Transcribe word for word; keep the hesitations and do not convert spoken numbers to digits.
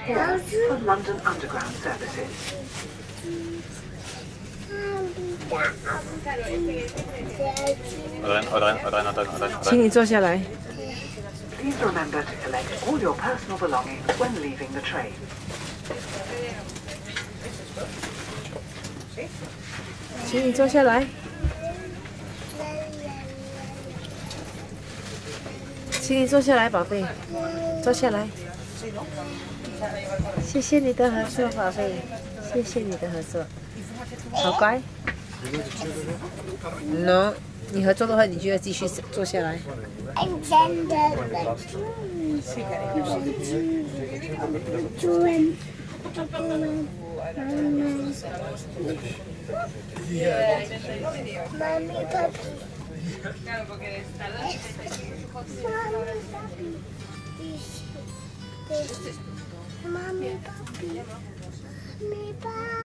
here for London Underground services. 请你坐下来。 Please remember to collect all your personal belongings when leaving the train. 请你坐下来。请你坐下来，宝贝，坐下来。谢谢你的合作，宝贝，谢谢你的合作，好乖。No， 你合作的话，你就要继续坐下来。 Mommy, puppy. Mommy, puppy.